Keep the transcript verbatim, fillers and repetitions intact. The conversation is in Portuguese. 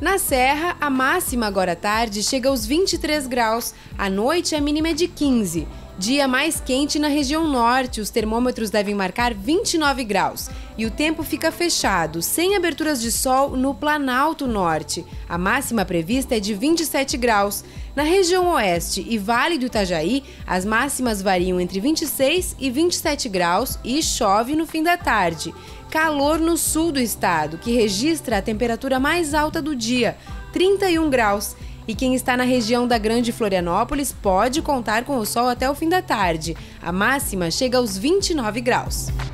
Na Serra, a máxima agora à tarde chega aos vinte e três graus, à noite a mínima é de quinze. Dia mais quente na região norte, os termômetros devem marcar vinte e nove graus. E o tempo fica fechado, sem aberturas de sol no Planalto Norte. A máxima prevista é de vinte e sete graus. Na região oeste e Vale do Itajaí, as máximas variam entre vinte e seis e vinte e sete graus e chove no fim da tarde. Calor no sul do estado, que registra a temperatura mais alta do dia, trinta e um graus. E quem está na região da Grande Florianópolis pode contar com o sol até o fim da tarde. A máxima chega aos vinte e nove graus.